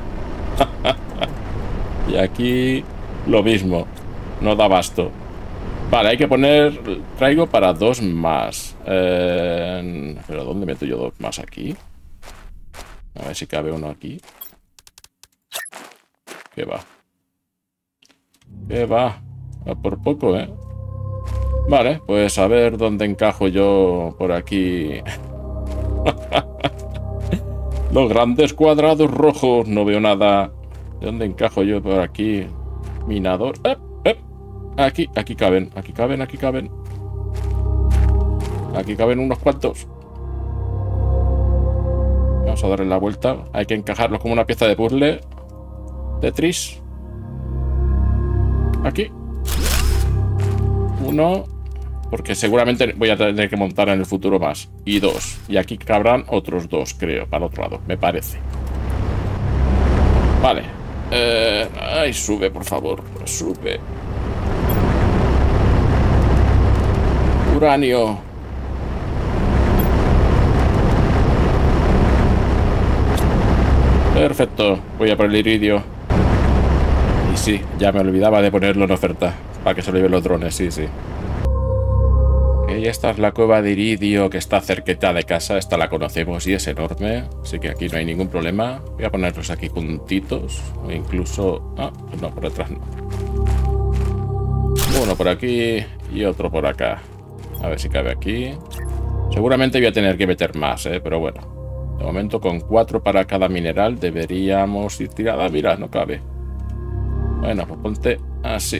S1: Y aquí lo mismo. No da abasto. Vale, hay que poner... Traigo para dos más. Eh... ¿Pero dónde meto yo dos más aquí? A ver si cabe uno aquí. ¿Qué va? ¿Qué va? Va por poco, ¿eh? Vale, pues a ver dónde encajo yo por aquí. Los grandes cuadrados rojos. No veo nada. ¿De dónde encajo yo por aquí? Minador. ¡Eh! ¡Eh! Aquí, aquí caben. Aquí caben, aquí caben. Aquí caben unos cuantos. Vamos a darle la vuelta. Hay que encajarlos como una pieza de puzzle. Tetris. Aquí. Uno. Porque seguramente voy a tener que montar en el futuro más. Y dos. Y aquí cabrán otros dos, creo, para el otro lado, me parece. Vale. Eh, ay, sube, por favor. Sube. Uranio. Perfecto. Voy a por el iridio. Y sí, ya me olvidaba de ponerlo en oferta. Para que se lo lleven los drones, sí, sí. Y esta es la cueva de iridio que está cerquita de casa. Esta la conocemos y es enorme. Así que aquí no hay ningún problema. Voy a ponerlos aquí juntitos. O incluso... Ah, no, por detrás no. Uno por aquí y otro por acá. A ver si cabe aquí. Seguramente voy a tener que meter más, ¿eh? Pero bueno. De momento con cuatro para cada mineral deberíamos ir tirada. Mira, no cabe. Bueno, pues ponte así.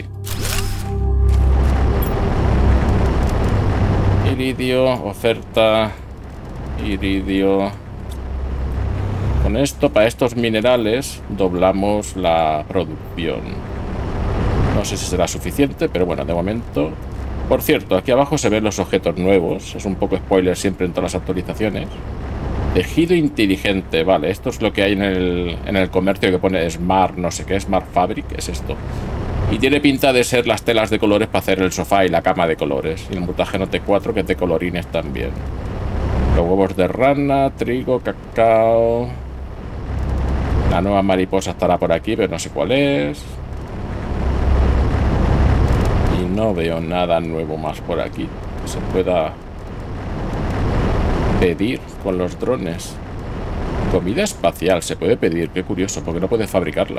S1: Iridio, oferta, iridio. Con esto, para estos minerales, doblamos la producción. No sé si será suficiente, pero bueno, de momento... Por cierto, aquí abajo se ven los objetos nuevos. Es un poco spoiler siempre en todas las actualizaciones. Tejido inteligente, vale. Esto es lo que hay en el, en el comercio que pone Smart, no sé qué, Smart Fabric, es esto. Y tiene pinta de ser las telas de colores para hacer el sofá y la cama de colores. Y el mutágeno T cuatro que es de colorines también. Los huevos de rana, trigo, cacao. La nueva mariposa estará por aquí, pero no sé cuál es. Y no veo nada nuevo más por aquí que se pueda pedir con los drones. Comida espacial se puede pedir, qué curioso, porque no puedes fabricarla.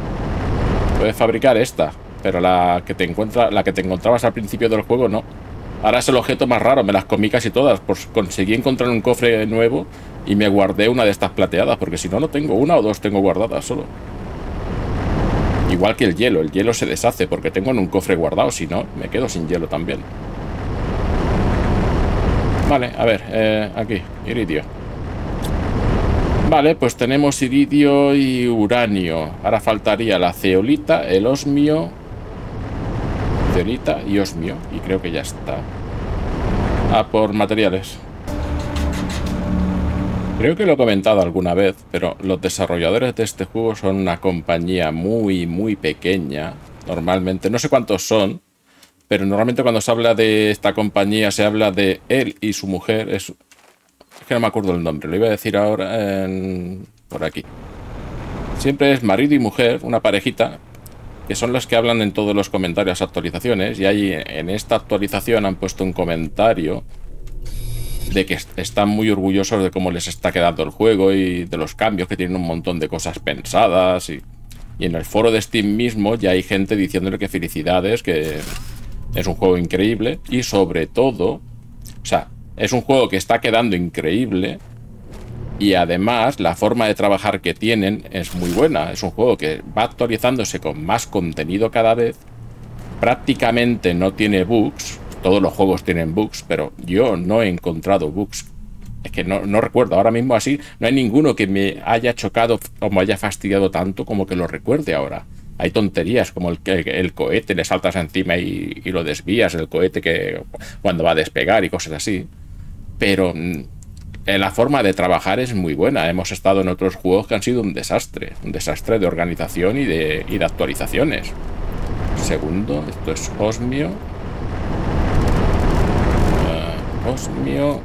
S1: Puedes fabricar esta, pero la que te encuentra, la que te encontrabas al principio del juego no. Ahora es el objeto más raro, me las comí casi todas. Pues conseguí encontrar un cofre nuevo y me guardé una de estas plateadas, porque si no, no tengo una o dos, tengo guardadas solo. Igual que el hielo, el hielo se deshace porque tengo en un cofre guardado, si no, me quedo sin hielo también. Vale, a ver, eh, aquí, iridio. Vale, pues tenemos iridio y uranio. Ahora faltaría la zeolita, el osmio, zeolita y osmio. Y creo que ya está. Ah, por materiales. Creo que lo he comentado alguna vez, pero los desarrolladores de este juego son una compañía muy, muy pequeña. Normalmente, no sé cuántos son, pero normalmente cuando se habla de esta compañía se habla de él y su mujer. Es, es que no me acuerdo el nombre, lo iba a decir ahora en, por aquí. Siempre es marido y mujer, una parejita, que son los que hablan en todos los comentarios, actualizaciones. Y ahí en esta actualización han puesto un comentario de que están muy orgullosos de cómo les está quedando el juego y de los cambios, que tienen un montón de cosas pensadas. Y, y en el foro de Steam mismo ya hay gente diciéndole que felicidades, que es un juego increíble. Y sobre todo, o sea, es un juego que está quedando increíble. Y además la forma de trabajar que tienen es muy buena. Es un juego que va actualizándose con más contenido cada vez. Prácticamente no tiene bugs. Todos los juegos tienen bugs, pero yo no he encontrado bugs. Es que no, no recuerdo. Ahora mismo así, no hay ninguno que me haya chocado o me haya fastidiado tanto como que lo recuerde ahora. Hay tonterías como el, el, el cohete, le saltas encima y, y lo desvías, el cohete que cuando va a despegar y cosas así. Pero eh, la forma de trabajar es muy buena. Hemos estado en otros juegos que han sido un desastre. Un desastre de organización y de, y de actualizaciones. Segundo, esto es osmio. Osmio.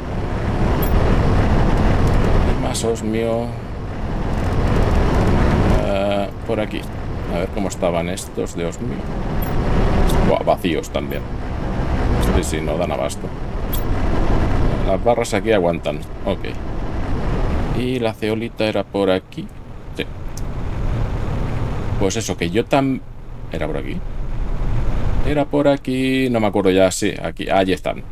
S1: Y más osmio. Uh, por aquí. A ver cómo estaban estos de osmio. Buah, vacíos también. Sí, sí, no dan abasto. Las barras aquí aguantan. Ok. Y la zeolita era por aquí. Sí. Pues eso, que yo tan... ¿Era por aquí? Era por aquí... No me acuerdo ya, sí. Aquí, allí están.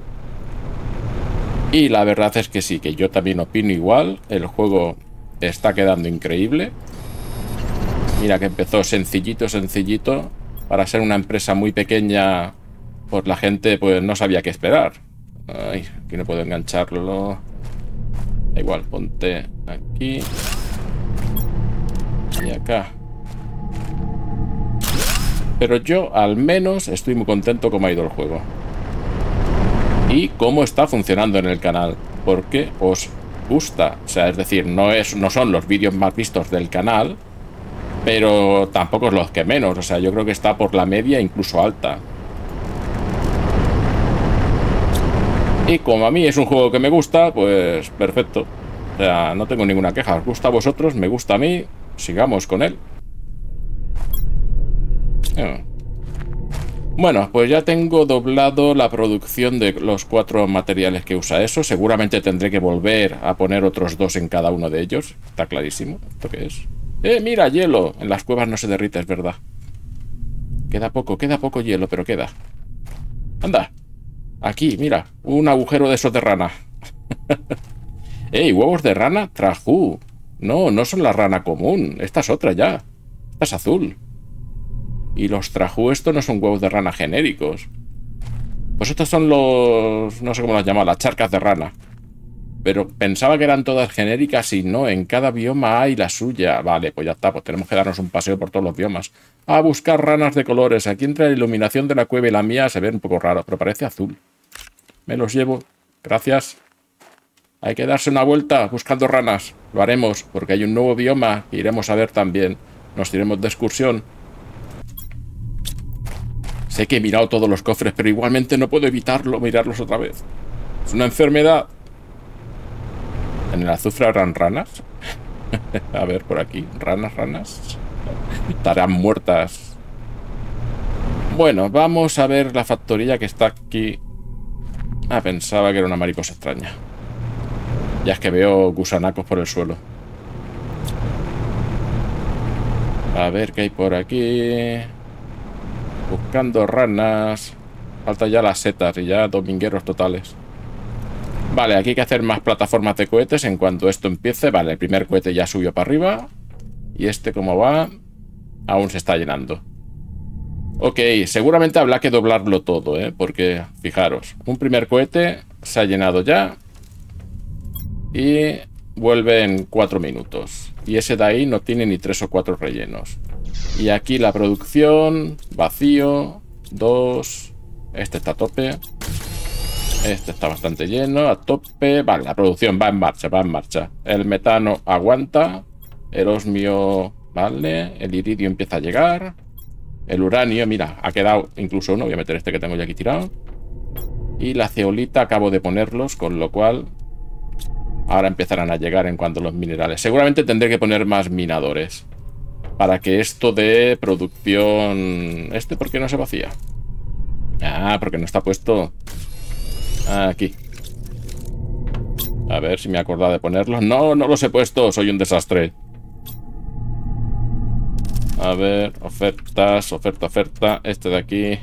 S1: Y la verdad es que sí, que yo también opino igual. El juego está quedando increíble. Mira que empezó sencillito, sencillito. Para ser una empresa muy pequeña, pues la gente pues no sabía qué esperar. Ay, aquí no puedo engancharlo. Da igual, ponte aquí. Y acá. Pero yo al menos estoy muy contento cómo ha ido el juego. Y cómo está funcionando en el canal, porque os gusta. O sea, es decir, no, es, no son los vídeos más vistos del canal, pero tampoco es los que menos. O sea, yo creo que está por la media, incluso alta. Y como a mí es un juego que me gusta, pues perfecto. O sea, no tengo ninguna queja. Os gusta a vosotros, me gusta a mí, sigamos con él. Eh. Bueno, pues ya tengo doblado la producción de los cuatro materiales que usa eso. Seguramente tendré que volver a poner otros dos en cada uno de ellos. Está clarísimo. ¿Esto qué es? ¡Eh, mira, hielo! En las cuevas no se derrite, es verdad. Queda poco, queda poco hielo, pero queda. ¡Anda! Aquí, mira, un agujero de esos de rana. ¡Ey, huevos de rana! ¡Trajú! No, no son la rana común. Esta es otra ya. Esta es azul. Y los trajú, estos no son huevos de rana genéricos. Pues estos son los... no sé cómo los llaman, las charcas de rana. Pero pensaba que eran todas genéricas y no, en cada bioma hay la suya. Vale, pues ya está, pues tenemos que darnos un paseo por todos los biomas. A buscar ranas de colores. Aquí entre la iluminación de la cueva y la mía se ve un poco raro, pero parece azul. Me los llevo. Gracias. Hay que darse una vuelta buscando ranas. Lo haremos, porque hay un nuevo bioma que iremos a ver también. Nos iremos de excursión. Sé que he mirado todos los cofres, pero igualmente no puedo evitarlo, mirarlos otra vez. Es una enfermedad. ¿En el azufre habrán ranas? A ver, por aquí. Ranas, ranas. Estarán muertas. Bueno, vamos a ver la factoría que está aquí. Ah, pensaba que era una mariposa extraña. Ya es que veo gusanacos por el suelo. A ver qué hay por aquí. Buscando ranas. Falta ya las setas y ya domingueros totales. Vale, aquí hay que hacer más plataformas de cohetes en cuanto esto empiece. Vale, el primer cohete ya subió para arriba. Y este, ¿cómo va? Aún se está llenando. Ok, seguramente habrá que doblarlo todo, ¿eh? Porque, fijaros, un primer cohete se ha llenado ya. Y vuelve en cuatro minutos. Y ese de ahí no tiene ni tres o cuatro rellenos. Y aquí la producción, vacío, dos. Este está a tope. Este está bastante lleno, a tope. Vale, la producción va en marcha, va en marcha. El metano aguanta. El osmio, vale. El iridio empieza a llegar. El uranio, mira, ha quedado incluso uno. Voy a meter este que tengo ya aquí tirado. Y la zeolita acabo de ponerlos, con lo cual ahora empezarán a llegar en cuanto a los minerales. Seguramente tendré que poner más minadores para que esto de producción... ¿Este por qué no se vacía? Ah, porque no está puesto aquí. A ver si me he acordado de ponerlos. No, no los he puesto, soy un desastre. A ver, ofertas, oferta, oferta. Este de aquí.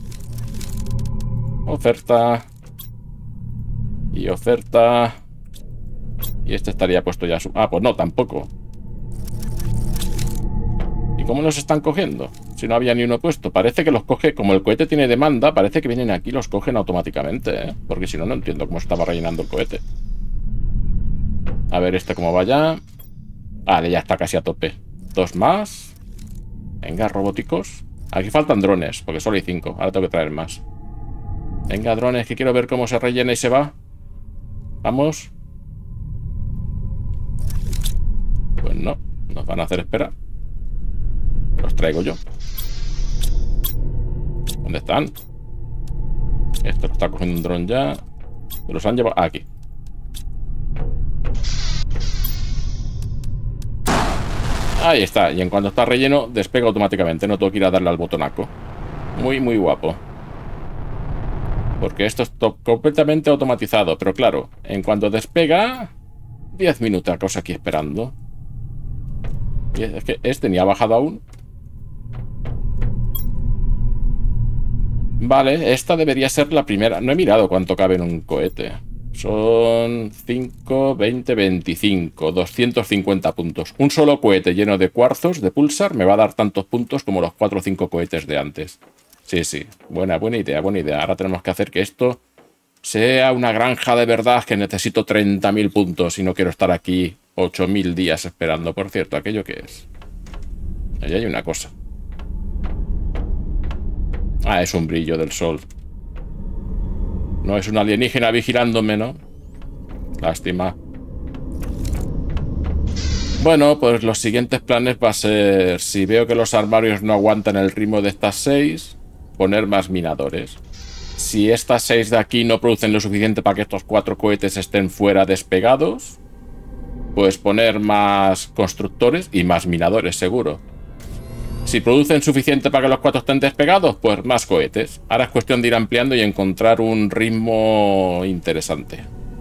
S1: Oferta. Y oferta. Y este estaría puesto ya. Su... Ah, pues no, tampoco. ¿Y cómo los están cogiendo? Si no había ni uno puesto. Parece que los coge, como el cohete tiene demanda, parece que vienen aquí y los cogen automáticamente, ¿eh? Porque si no, no entiendo cómo estaba rellenando el cohete. A ver este cómo va ya. Vale, ya está casi a tope. Dos más. Venga, robóticos. Aquí faltan drones, porque solo hay cinco. Ahora tengo que traer más. Venga, drones, que quiero ver cómo se rellena y se va. Vamos. Pues no, nos van a hacer esperar. Los traigo yo. ¿Dónde están? Esto lo está cogiendo un dron ya. Los han llevado aquí. Ahí está. Y en cuanto está relleno, despega automáticamente. No tengo que ir a darle al botonaco. Muy, muy guapo. Porque esto es completamente automatizado. Pero claro, en cuanto despega, diez minutos aquí esperando. Y es que este ni ha bajado aún. Vale, esta debería ser la primera. No he mirado cuánto cabe en un cohete. Son cinco, veinte, veinticinco, doscientos cincuenta puntos. Un solo cohete lleno de cuarzos de pulsar me va a dar tantos puntos como los cuatro o cinco cohetes de antes. Sí, sí, buena, buena idea, buena idea. Ahora tenemos que hacer que esto sea una granja de verdad, que necesito treinta mil puntos y no quiero estar aquí ocho mil días esperando. Por cierto, ¿aquello qué es? Allí hay una cosa. Ah, es un brillo del sol. No es un alienígena vigilándome, ¿no? Lástima. Bueno, pues los siguientes planes va a ser... Si veo que los armarios no aguantan el ritmo de estas seis, poner más minadores. Si estas seis de aquí no producen lo suficiente para que estos cuatro cohetes estén fuera despegados, pues poner más constructores y más minadores, seguro. Si producen suficiente para que los cuatro estén despegados, pues más cohetes. Ahora es cuestión de ir ampliando y encontrar un ritmo interesante.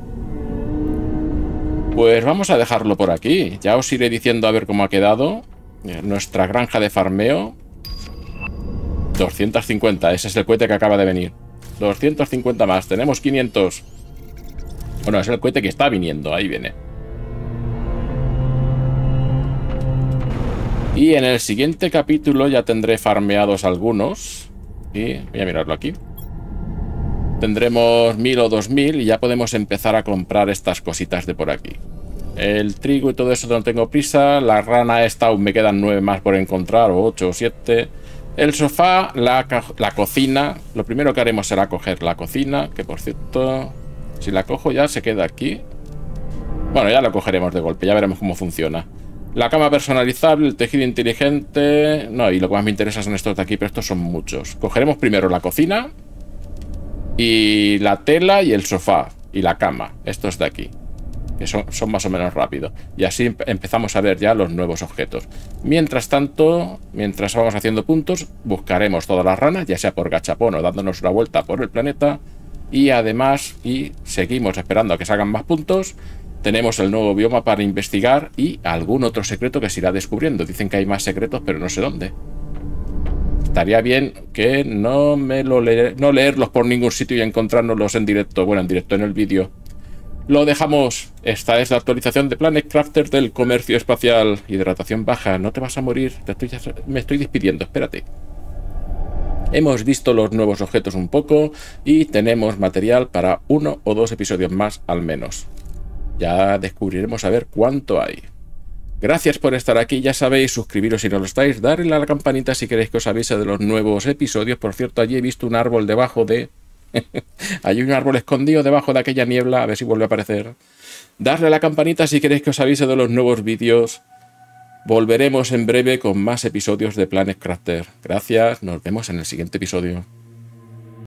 S1: Pues vamos a dejarlo por aquí. Ya os iré diciendo a ver cómo ha quedado nuestra granja de farmeo. doscientos cincuenta, ese es el cohete que acaba de venir. doscientos cincuenta más, tenemos quinientos. Bueno, es el cohete que está viniendo, ahí viene. Y en el siguiente capítulo ya tendré farmeados algunos. Y voy a mirarlo aquí. Tendremos mil o dos mil y ya podemos empezar a comprar estas cositas de por aquí. El trigo y todo eso no tengo prisa. La rana esta aún me quedan nueve más por encontrar, o ocho o siete. El sofá, la, la cocina. Lo primero que haremos será coger la cocina, que por cierto, si la cojo ya se queda aquí. Bueno, ya lo cogeremos de golpe, ya veremos cómo funciona. La cama personalizable, el tejido inteligente... No, y lo que más me interesa son estos de aquí, pero estos son muchos. Cogeremos primero la cocina y la tela y el sofá y la cama. Estos de aquí, que son, son más o menos rápidos. Y así empezamos a ver ya los nuevos objetos. Mientras tanto, mientras vamos haciendo puntos, buscaremos todas las ranas, ya sea por gachapón o dándonos una vuelta por el planeta. Y además, y seguimos esperando a que salgan más puntos... Tenemos el nuevo bioma para investigar y algún otro secreto que se irá descubriendo. Dicen que hay más secretos, pero no sé dónde. estaría bien que no me lo le no leerlos por ningún sitio y encontrárnoslos en directo, bueno, en directo en el vídeo. Lo dejamos. Esta es la actualización de Planet Crafter del comercio espacial. Hidratación baja, no te vas a morir. Te estoy, me estoy despidiendo, espérate. Hemos visto los nuevos objetos un poco y tenemos material para uno o dos episodios más al menos. Ya descubriremos a ver cuánto hay. Gracias por estar aquí, ya sabéis, suscribiros si no lo estáis, darle a la campanita si queréis que os avise de los nuevos episodios. Por cierto, allí he visto un árbol debajo de... Hay un árbol escondido debajo de aquella niebla, a ver si vuelve a aparecer. Darle a la campanita si queréis que os avise de los nuevos vídeos. Volveremos en breve con más episodios de Planet Crafter. Gracias, nos vemos en el siguiente episodio.